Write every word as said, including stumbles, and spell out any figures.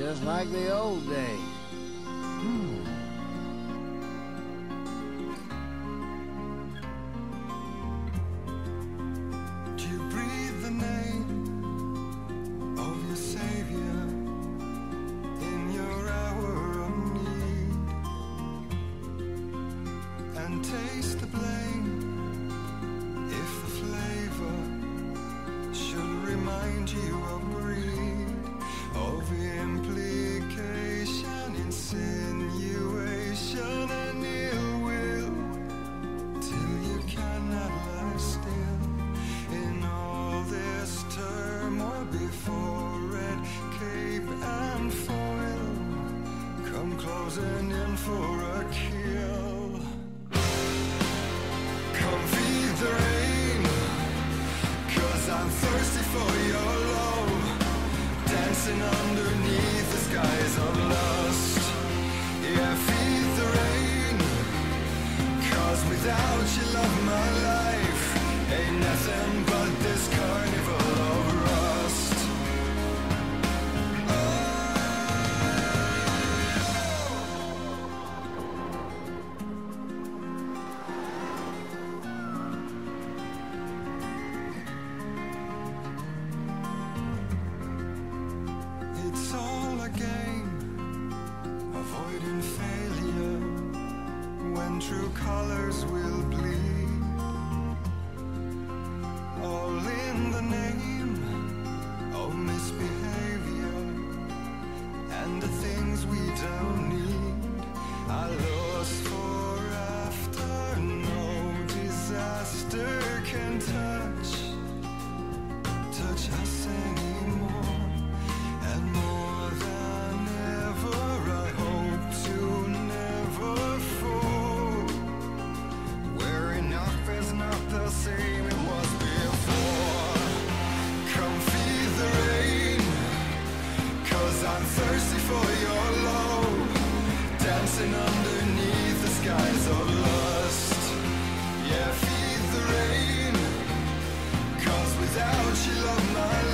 just like the old days. Hmm. Do you breathe the name of your Savior in your hour of need? And taste the blame if the flavor should remind you of greed, of implication, insinuation, and ill will, till you cannot lie still in all this turmoil before red cape and foil come closing in for a kill. Come feed the rain, 'cause I'm thirsty for your love, dancing underneath the skies of lust. Yeah, feed the rain, 'cause without you, love, my life ain't nothing but this carnival of rust. It's all a game, avoiding failure when true colors will bleed. All in the name of misbehavior and the things we don't need. I lost for after, no disaster can touch, touch us anymore. And more than ever, I hope to never fall, where enough is not the same it was before. Come feed the rain, 'cause I'm thirsty for your love, dancing underneath the skies of lust. Yeah, feed the rain, 'cause without you, love, my